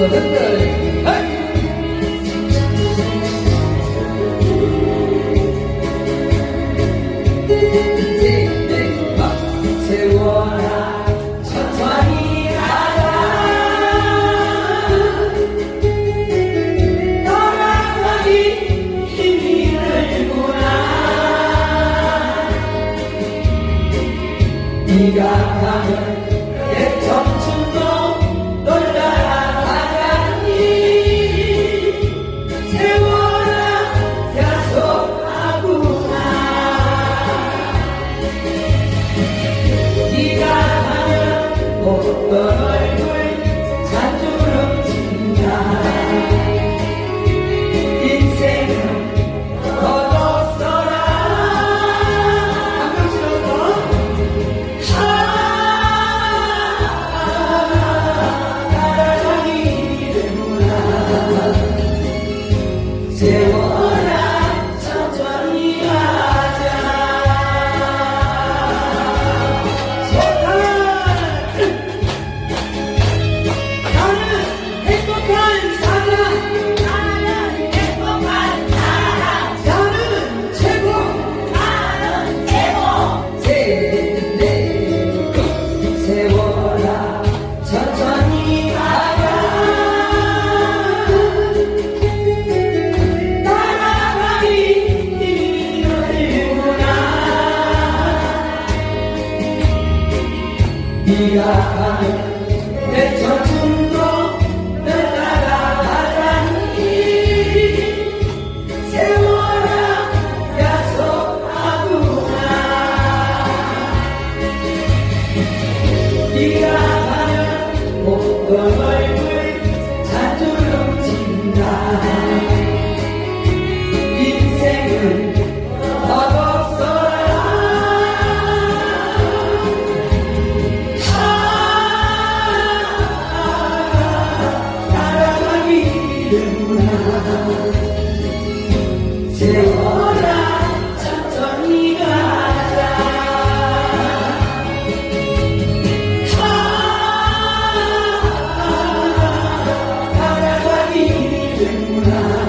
세월아 천천히 가자. 떠나가기 힘이 들구나. 네가 가면 내 청춘도 널 따라가자니. 세월아 약속하구나. 네가 가면 어떤 얼굴 잔주름 친다. 인생은 더더 써라. 감정 실어서 따라가기 되구나. 세월아 천천히 가자. 나는 행복한 사람. 나는 행복한 사람. 나는 최고. 나는 최고. 세월아 천천히 가자. 따라가기 힘이 들구나. 네가 가면 내 청춘도 널 따라가자니. 세월아 약속하구나. 네가 가면 어떤 얼굴 잔주름 친다. 인생은 더더 써라. 따라가기 되구나. 세월아 천천히 가자. 따라가기 되구나.